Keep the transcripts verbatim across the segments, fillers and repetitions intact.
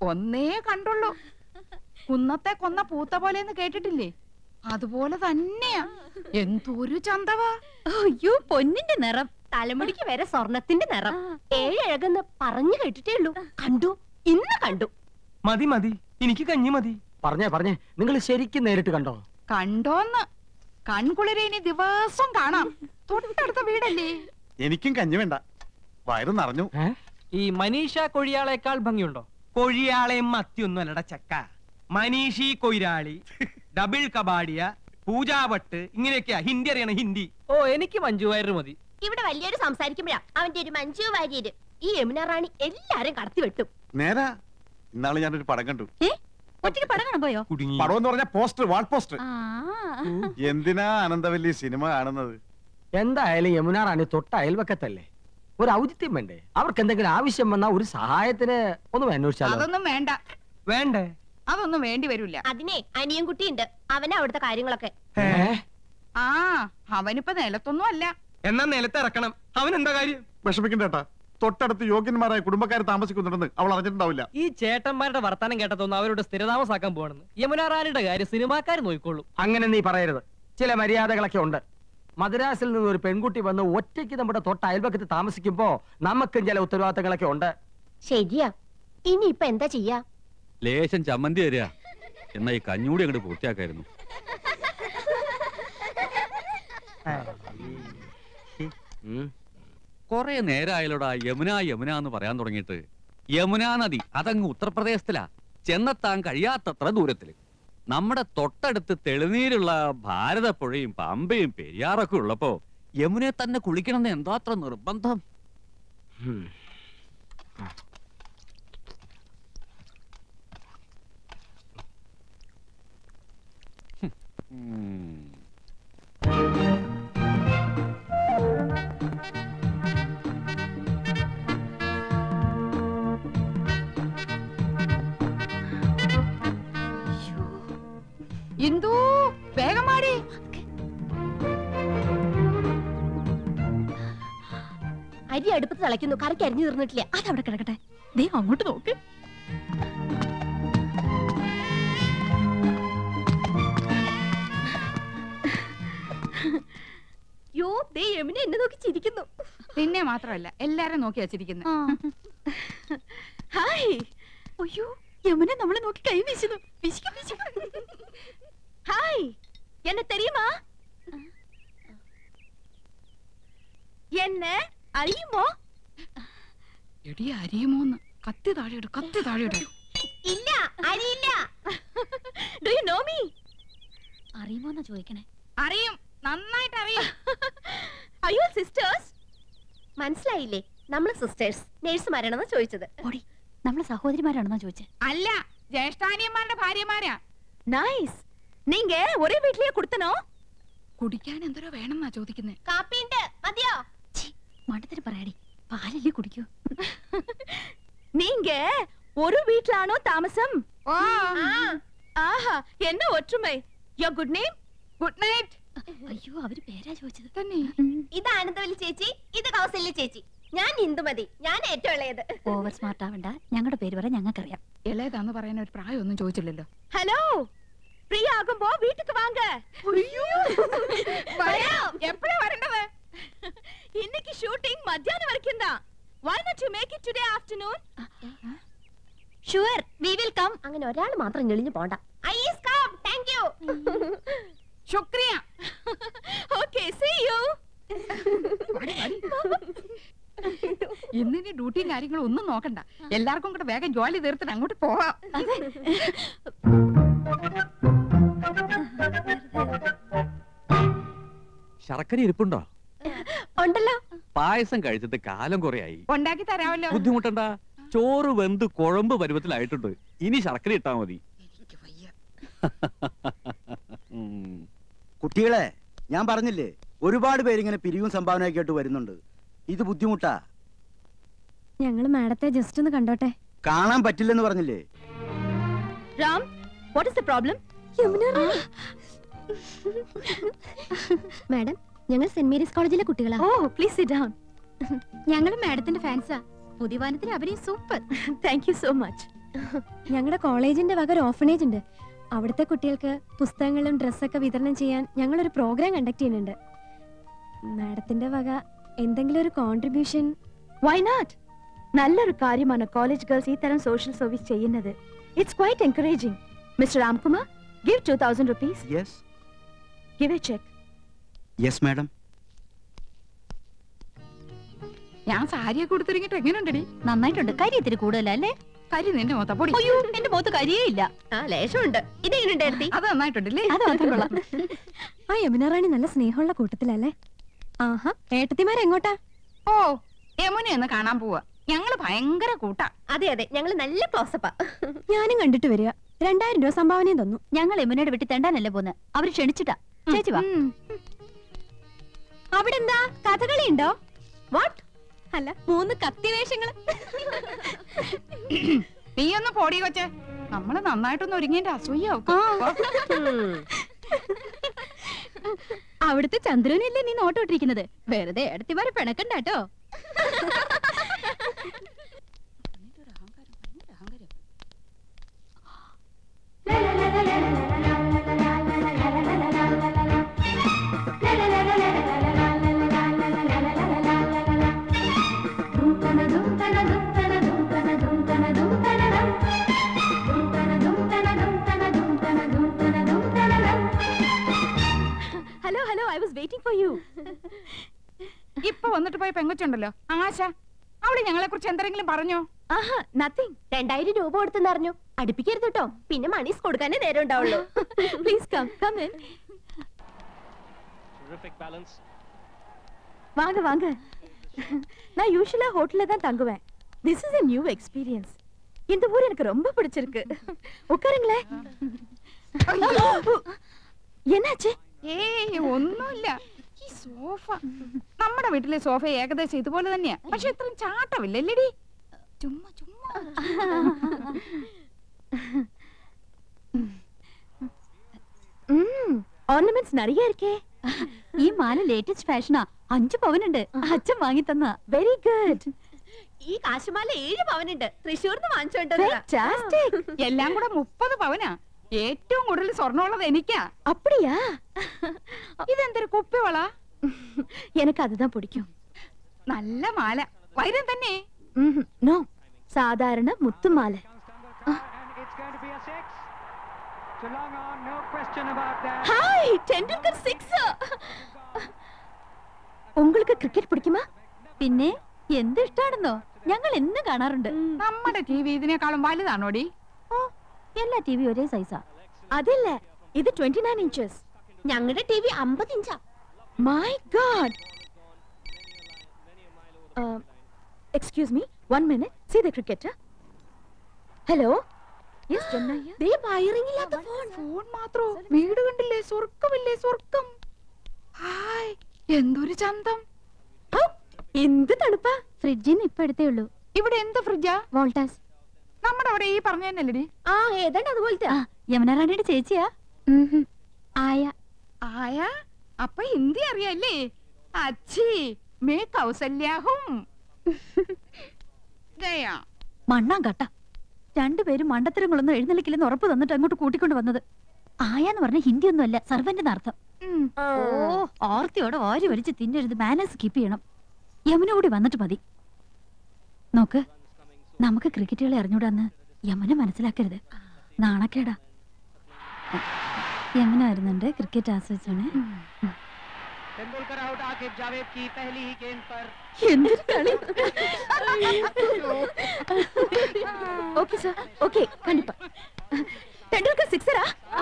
ഒന്നേ കണ്ടുള്ളൂ. കുന്നത്തെ കൊന്ന പൂത്ത പോലെന്ന് കേട്ടിട്ടില്ലേ? അതുപോലെ തന്നെയാ. എന്തൊരു ചന്തവാ. അയ്യോ, പൊന്നിന്റെ നിറം, തലമുടിക്ക് വരെ സ്വർണത്തിന്റെ നിറം. ഏഴഴകെന്ന് പറഞ്ഞു കേട്ടിട്ടേ ഉള്ളൂ. കണ്ടു, ഇന്ന് കണ്ടു. മതി മതി, എനിക്ക് കഞ്ഞി മതി. പറഞ്ഞേ പറഞ്ഞേ, നിങ്ങൾ ശരിക്കും നേരിട്ട് കണ്ടോ? കണ്ടോന്ന് കൺകുളിരെ ഇനി ദിവസം കാണാം. തൊട്ടടുത്ത വീടല്ലേ. എനിക്കും കഞ്ഞി വേണ്ട, വയറ് നിറഞ്ഞു. ഈ മനീഷ കൊഴിയാളേക്കാൾ ഭംഗിയുണ്ടോ? കൊഴിയാളെയും മത്തിയൊന്നും അല്ലട ചക്ക. മനീഷി കൊയിരാളി, ഡബിൾ കബാഡിയ, പൂജാവട്ട്, ഇങ്ങനെയൊക്കെയാ ഹിന്ദി അറിയണം, ഹിന്ദി. ഓ, എനിക്ക് മഞ്ജു വാര്യർ മതി. ഇവിടെ വലിയൊരു സംസാരിക്കുമ്പോഴാ അവന്റെ ഒരു മഞ്ജു വാര്യര്. ഈ യമുന റാണി എല്ലാരും കടത്തി വെട്ടും. നേരാ, ഇന്നാള് ഞാനൊരു പടം കണ്ടു. ഒറ്റയ്ക്ക് പടം കാണാൻ പോയോ? പടം എന്ന് പറഞ്ഞ പോസ്റ്റർ, വാൾ പോസ്റ്റർ. എന്തിനാ അനന്തവല്ലി സിനിമ കാണുന്നത്? എന്തായാലും യമുന റാണി തൊട്ട അയൽവക്കത്തല്ലേ, ഒരു ഔചിത്യം വേണ്ടേ? അവർക്ക് എന്തെങ്കിലും ആവശ്യം വന്നാ ഒരു സഹായത്തിന് ഒന്നും അന്വേഷിച്ചാലോ? അതൊന്നും വേണ്ട. വേണ്ടേ? അതൊന്നും വേണ്ടി വരില്ല. അതിനെ അനിയൻ കുട്ടിയുണ്ട്, അവനാ അവിടുത്തെ കാര്യങ്ങളൊക്കെ. ആ, അവനിപ്പോ നിലത്തൊന്നും അല്ല. എന്നാ നിലത്തിറക്കണം. അവൻ എന്താ കാര്യം? വിഷമിക്കണ്ടേട്ടാ, തൊട്ടടുത്ത് യോഗ്യന്മാരായ കുടുംബക്കാർ താമസിക്കുന്നുണ്ടെന്ന് അവൾ അറിഞ്ഞിട്ടുണ്ടാവില്ല. ഈ ചേട്ടന്മാരുടെ വർത്താനം കേട്ടതൊന്നും അവരോട് സ്ഥിരതാമസാക്കാൻ പോകണമെന്ന്. യമുന റാണിയുടെ കാര്യം സിനിമാക്കാർ നോക്കിക്കൊള്ളു. അങ്ങനെ നീ പറയരുത്. ചില മര്യാദകളൊക്കെ ഉണ്ട്. മദ്രാസിൽ നിന്ന് ഒരു പെൺകുട്ടി വന്ന് ഒറ്റയ്ക്ക് നമ്മുടെ തൊട്ട അയൽവക്കത്ത് താമസിക്കുമ്പോ നമുക്കും ചില ഉത്തരവാദിത്തങ്ങളൊക്കെ ഉണ്ട്. ശരിയാ, ഇനി ഇപ്പൊ എന്താ ചെയ്യാ? ലേശം ചമ്മന്തി തരിക, എന്നാ ഈ കഞ്ഞൂടി അങ്ങോട്ട് പൂർത്തിയാക്കായിരുന്നു. കൊറേ നേരമായാലോടാ യമുന യമുന എന്ന് പറയാൻ തുടങ്ങിയിട്ട്. യമുനാ നദി അതങ്ങ് ഉത്തർപ്രദേശത്തിലാ, ചെന്നെത്താൻ കഴിയാത്തത്ര ദൂരത്തില്. നമ്മുടെ തൊട്ടടുത്ത് തെളിനീരുള്ള ഭാരതപ്പുഴയും പമ്പയും പെരിയാറൊക്കെ ഉള്ളപ്പോ യമുനെ തന്നെ കുളിക്കണമെന്ന് എന്താത്ര നിർബന്ധം? ഇന്ദു, വേഗം മാടി. അരി അടുപ്പത്ത് തിളയ്ക്കുന്നു, കറിക്ക് അരിഞ്ഞു തീർന്നിട്ടില്ല. അതവിടെ കിടക്കട്ടെ. ദേ അങ്ങോട്ട് നോക്ക്. യോ, ദേ യമുന എന്നെ നോക്കി ചിരിക്കുന്നു. നിന്നെ മാത്രമല്ല, എല്ലാരും നോക്കി വച്ചിരിക്കുന്നു. ഹായ്. അയ്യോ, യമുന നമ്മളെ നോക്കി കൈ വീശുന്നു. ഹായ്, എന്നെ തെരിയുമാ? എന്നെ അറിയുമോ? എടി, അറിയുമോന്ന്? കത്തി താഴെയിടും, കത്തി താഴെയിടും. ഇല്ല, അറിയില്ല. Do you know me? അറിയുമോന്നാ ചോദിക്കണേ. അറിയും, നന്നായിട്ട് അറിയും. അയ്യോ, സിസ്റ്റേഴ്സ്. മനസ്സിലായില്ലേ? നമ്മള് സിസ്റ്റേഴ്സ്, നേഴ്സുമാരാണെന്നാ ചോദിച്ചത്. ഓടി, നമ്മള് സഹോദരിമാരാണെന്നാ ചോദിച്ചത്. അല്ല, ജ്യേഷ്ഠാനിയന്മാരുടെ ഭാര്യമാരാ. നൈസ്. നീങ്ക ഒരേ വീട്ടിലേ കൊടുത്തനോ? കുടിക്കാൻ എന്തോരോ വേണമെന്നാ ചോദിക്കുന്നേ. കാപ്പിണ്ട്, മതിയോ? മണ്ടത്തിന് പറയാടി, പാലല്ലേ കുടിക്കൂ. നീങ്ക ഒരു വീട്ടിലാണോ താമസം? ആഹാ, എന്ന ഒற்றுമൈ. യോ ഗുഡ് നെയിം? Good night. അയ്യോ, അവര് പേരാ ചോദിച്ചത് തന്നെ. ഇത് ആനന്ദവല്ലി ചേച്ചി, ഇത് കൗസല്യ ചേച്ചി. ഞാൻ ഇന്ദുമതി, ഞാൻ ഏറ്റവും ഇളയത്. ഓവർ സ്മാർട്ട് ആവണ്ട, ഞങ്ങളുടെ പേര് പറയാൻ ഞങ്ങൾക്കറിയാം. ഇളയതാന്ന് പറയാൻ ഒരു പ്രായമൊന്നും ചോദിച്ചില്ലല്ലോ. ഹലോ, ഫ്രീ ആകുമ്പോ വീട്ടിക്ക് വാങ്ക. എപ്പോഴാ വരേണ്ടത്? ഇന്നേക്ക് ഷൂട്ടിംഗ് മധ്യാഹ്നം വരയ്ക്കും. Why not you make it today afternoon? Sure, we will come. അങ്ങനെ ഒരാൾ മാത്രം ഞെളിഞ്ഞു പോണ്ട. I is come. Thank you. ശുക്രിയ. Okay, see you. ഇന്നിനി ഡ്യൂട്ടിയും കാര്യങ്ങളും ഒന്നും നോക്കണ്ട. എല്ലാവർക്കും കൂടെ വേഗം ജോലി തീർത്തിട്ട് അങ്ങോട്ട് പോവാം. ശർക്കര ഇരിപ്പുണ്ടോ? ഉണ്ടല്ലോ. പായസം കഴിച്ചിട്ട് കാലം കുറയായി. ഉണ്ടാക്കി തരാമല്ലോ. ബുദ്ധിമുട്ടണ്ട, ചോറ് വെന്ത് കുഴമ്പ് പരുവത്തിലായിട്ടുണ്ട്. ഇനി ശർക്കര ഇട്ടാ മതി. കുട്ടികളെ, ഞാൻ പറഞ്ഞില്ലേ, ഒരുപാട് പേരിങ്ങനെ പിരിവും സംഭാവനയൊക്കെ ആയിട്ട് വരുന്നുണ്ട്. ഇത് ബുദ്ധിമുട്ടാ. ഞങ്ങള് മാഡത്തെ ജസ്റ്റ് ഒന്ന് കണ്ടോട്ടെ. കാണാൻ പറ്റില്ലെന്ന് പറഞ്ഞില്ലേ? Ram, what is the problem? Madam, ഞങ്ങൾ സെന്റ് മേരീസ് കോളേജിലെ കുട്ടികളാ. Oh, please sit down. ഞങ്ങൾ മാഡത്തിന്റെ ഫാൻസാ. പുതിയ വാനത്തിലെ അഭിനയം super. Thank you so much. ഞങ്ങളുടെ കോളേജിന്റെ വക ഒരു ഓർഫനേജ് ഉണ്ട്. അവിടുത്തെ കുട്ടികൾക്ക് പുസ്തകങ്ങളും ഡ്രസ്സൊക്കെ വിതരണം ചെയ്യാൻ ഞങ്ങളൊരു പ്രോഗ്രാം കണ്ടക്ട് ചെയ്യുന്നുണ്ട്. മാഡത്തിന്റെ വക എന്തെങ്കിലും ഒരു കോൺട്രിബ്യൂഷൻ? Why not? നല്ലൊരു കാര്യമാണ് കോളേജ് ഗേൾസ് ഈ തരം സോഷ്യൽ സർവീസ് ചെയ്യുന്നത്. It's quite encouraging. Mister Ramkumar, give two thousand rupees. Yes give a cheque. Yes madam. ഞാൻ സാരിയൊക്കെ കൊടുത്തിരിങ്ങിട്ട് എങ്ങനെയുണ്ടടി? നന്നായിട്ടുണ്ട്. കരി ഇത്തിരി കൂടുതലല്ലേ? കരി നിന്റെ മൊത്ത പൊടി. അയ്യോ, എന്റെ മുഖത്ത് കരിയേ ഇല്ല. ആ ലേശമുണ്ട്. ഇതെങ്ങനെയുണ്ടായിരുന്നു? അത് നന്നായിട്ടുണ്ടല്ലേ? അത് മാത്രം കൊള്ളാം. ആ യമുന റാണി നല്ല സ്നേഹമുള്ള കൂട്ടത്തിലല്ലേ? ആഹാ, ഏട്ടത്തിമാരെങ്ങോട്ടാ? ഓ, യമുന ഒന്ന് കാണാൻ പോവാ. ഞങ്ങള് ഭയങ്കര കൂട്ടാ. അതെ അതെ, ഞങ്ങള് നല്ല ക്ലോസപ്പാ. ഞാനും കണ്ടിട്ട് വരിക. രണ്ടായിരം രൂപ സംഭാവനയും തന്നു. ഞങ്ങൾ യമുനയുടെ വീട്ടിൽ തെണ്ടാനല്ലേ പോന്ന്. അവര് ക്ഷണിച്ചിട്ടാ. ചേച്ചി വാ. അവിടെ എന്താ കഥകളി ഉണ്ടോ? വാട്ട്? അല്ല, മൂന്ന് കത്തിവേഷങ്ങള്. നീ ഒന്ന് പോടി കൊച്ചെ. നമ്മള് നന്നായിട്ടൊന്ന് ഒരുങ്ങിന്റെ അസൂയാവും. അവിടുത്തെ ചന്ദ്രനല്ലേ നീ നോട്ടോട്ടിരിക്കുന്നത്? വെറുതെ എടുത്തിമാരെ പിണക്കണ്ടാട്ടോ. Hello hello, I was waiting for you. ഇപ്പൊ വന്നിട്ട് പോയ പെങ്കൊച്ചുണ്ടല്ലോ ആശ, അവള് ഞങ്ങളെ കുറിച്ച് എന്തെങ്കിലും പറഞ്ഞോ? ആഹാ, നത്തിങ്. രണ്ടായിരം രൂപ കൊടുത്തെന്ന് അറിഞ്ഞു. അടുപ്പിക്കരുത് കേട്ടോ, പിന്നെ മണീസ് കൊടുക്കാനേ നേരം ഉണ്ടാവുള്ളൂ. Please come come in. வாங்க வாங்க. நான் யூசுவலா ஹோட்டல்ல தான் தங்குவேன். This is a new experience. இந்த ஊர் எனக்கு ரொம்ப பிடிச்சிருக்கு. உட்காருங்களே. என்னாச்சு? ഏയ് ഒന്നുമില്ല. ഈ സോഫ, നമ്മുടെ വീട്ടിലെ സോഫ ഏകദേശം ഇതുപോലെ തന്നെയാ. പക്ഷെ ഇത്രയും ചാട്ടമില്ലല്ലേടി? ചുമ്മാ ചുമ്മാ. ഓർണമെന്റ്സ് நிறைய இருக்கே. ഈ മാല ലേറ്റസ്റ്റ് ഫാഷനാ. അഞ്ചു പവനുണ്ട്. അച്ഛൻ വാങ്ങി തന്ന. Very good. ഈ കാശുമാല ഏഴ് പവനുണ്ട്. തൃശ്ശൂർന്ന് വാങ്ങിച്ചോണ്ട് Fantastic. എല്ലാം കൂടെ മുപ്പത് പവനാ. ഏറ്റവും കൂടുതൽ സ്വർണ്ണമുള്ളത് എനിക്കാ. அப்படியா? ഇതെന്തൊരു കുപ്പിവള? எனக்கு அதுதான் பிடிக்கும். നല്ല മാല. വൈരം തന്നെ? நோ, சாதாரண முத்து மாலை. Hi, Tendulkar sixer. உங்களுக்கு ക്രിക്കറ്റ് പിടിക്കുമോ? പിന്നെ എന്ത് ഇഷ്ടാണെന്നോ? ഞങ്ങൾ എന്നും കാണാറുണ്ട്. നമ്മുടെ ടി വി ഇതിനേക്കാളും വലുതാണോടി? ഓ, എല്ലാ ടി വി ഒരേ സൈസാ. അതില്ല, ഇത് twenty-nine inches. ഞങ്ങളുടെ ടി വി അമ്പത് ഇഞ്ചാ. My God. Uh, excuse me, one minute. See the cricketer. Hello. Yes, Janna here. ദേ വയറിംഗ് ഇല്ലാത്ത ഫോൺ. ഫോൺ മാത്രോ? വീട് കണ്ടില്ലേ? സ്വർഗമില്ലേ? സ്വർഗം. ഹായ്, എന്തൊരു ചന്തം. എന്ത് തണുപ്പാ. ഫ്രിഡ്ജിന്ന് ഇപ്പൊ എടുത്തേ ഉള്ളൂ. ഇവിടെ എന്ത് ഫ്രിഡ്ജാ? വോൾട്ടാസ്. നമ്മുടെ അവിടെ ഈ പറഞ്ഞ തന്നെയല്ലേടി? ആ, ഏതാണ്ട് അതുപോലത്തെ. യമുന റാണിയുടെ ചേച്ചിയാ. ആയ. ആയ? അപ്പൊ ഹിന്ദി അറിയാല്ലേ? അച്ഛി മേ കൗസല്യാഹും. ദയാ മണ്ണാൻ കട്ട. രണ്ടുപേരും മണ്ടത്തരങ്ങളൊന്നും എഴുന്നള്ളിക്കില്ലെന്ന് ഉറപ്പ് തന്നിട്ട് അങ്ങോട്ട് കൂട്ടിക്കൊണ്ട് വന്നത്. ആയാന്ന് പറഞ്ഞ ഹിന്ദി ഒന്നും അല്ല, സർവന്റിന് അർത്ഥം. ഓ, ഓർത്തിയോടെ ഓരി വലിച്ച് തിന്നരുത്. മാനേഴ്സ് കീപ്പ് ചെയ്യണം. യമുന കൂടി വന്നിട്ട് മതി. നോക്ക്, നമുക്ക് ക്രിക്കറ്റുകളെ അറിഞ്ഞൂടാന്ന് യമുന മനസ്സിലാക്കരുത്. നാണക്കേടാ. യമുന വരുന്നുണ്ട്. ക്രിക്കറ്റ് ആസ്വദിച്ചാണ്. എന്തൊരു കളി. ஓகே சார், ஓகே, கண்டிப்பா. டெண்டுல்கர் சிக்ஸரா?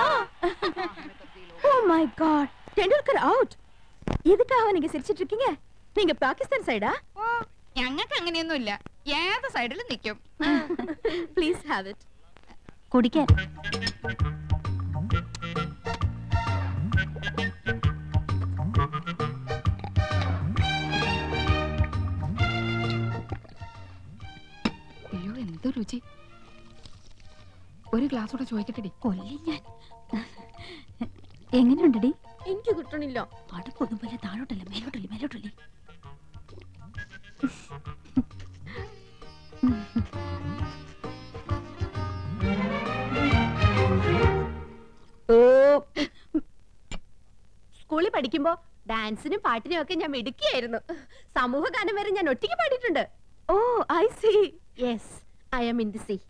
Oh my god, Tendulkar out. எதுக்காக நீங்க சிரிச்சிட்டு இருக்கீங்க? நீங்க பாகிஸ்தான் சைடா? ഓ, ഞങ്ങൾക്ക് അങ്ങനെയൊന്നുമില്ല. ഏത് സൈഡിലും നിൽക്കും. Please have it. കുടിക്കാൻ. അയ്യോ, എന്ത് രുചി. ഒരു ഗ്ലാസ് കൂടെ ചോദിക്കട്ടെടി? കൊല്ലി ഞാൻ. എങ്ങനെയുണ്ടടി? എനിക്ക് കിട്ടണില്ല. അടുപ്പൊന്നും പോലെ താഴോട്ടല്ല, മേലോട്ടല്ലേ, മേലോട്ടല്ലേ. പഠിക്കുമ്പോ ഡാൻസിനും പാട്ടിനും ഒക്കെ ഞാൻ മിടുക്കിയായിരുന്നു. സമൂഹ ഗാനം വരെ ഞാൻ ഒറ്റയ്ക്ക് പാടിയിട്ടുണ്ട്. Oh I see. Yes, I am in the sea.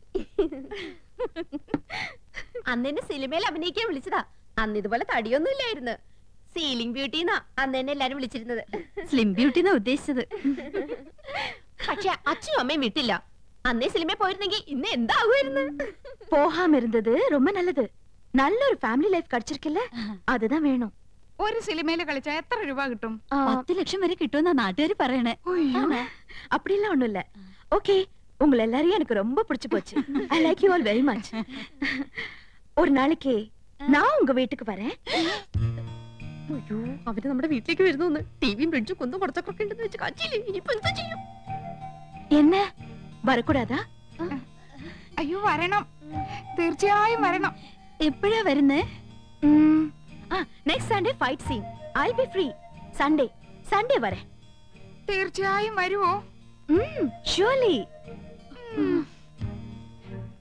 അന്ന് എന്നെ സിനിമയിൽ അഭിനയിക്കാൻ വിളിച്ചതാ. അന്ന് ഇതുപോലെ തടിയൊന്നും ഇല്ലായിരുന്നു. സീലിംഗ് ബ്യൂട്ടി എന്നാ അന്ന് എന്നെ എല്ലാരും വിളിച്ചിരുന്നത്. സ്ലിം ബ്യൂട്ടി എന്നാ ഉദ്ദേശിച്ചത്. പക്ഷെ അച്ഛനും അമ്മയും വിട്ടില്ല. അന്നേ സിനിമയിൽ പോയിരുന്നെങ്കിൽ ഇന്ന് എന്താകുമായിരുന്നു? போகாம இருந்தது ரொம்ப நல்லது. நல்ல ஒரு ஃபேமிலி லைஃப் கிடைச்சிருக்குல்ல, அதுதான் வேணும். ഒരു സിനിമയിൽ കളിച്ചാ എത്ര രൂപ കിട്ടും? പത്ത് ലക്ഷം വരെ കിട്ടുമെന്നാ നാട്ടുകാർ പറയണേ. அப்படிலாம் ஒண்ணும் இல்ல. ஓகே, உங்களை எல்லாரையும் எனக்கு ரொம்ப பிடிச்சு போச்சு. I like you all very much. ஒரு நாளைக்கு நான் உங்க வீட்டுக்கு வரேன். അയ്യോ, അവര് നമ്മുടെ വീട്ടിലേക്ക് വരുന്നു. ടിവിയും ഫ്രിഡ്ജും കൊന്നും കുറച്ചൊക്കെ ഉണ്ടെന്ന് വെച്ച് കാച്ചില്ലേ. ഇനിയിപ്പോ എന്താ ചെയ്യും? என்ன வரக்கூடாதா? അയ്യോ വരണം, തീർച്ചയായും വരണം. എപ്പോഴാ വരുന്നേ? Next Sunday fight scene. I be free. Sunday Sunday വരെ. തീർച്ചയായും വരുവോ? ഷുവർലി.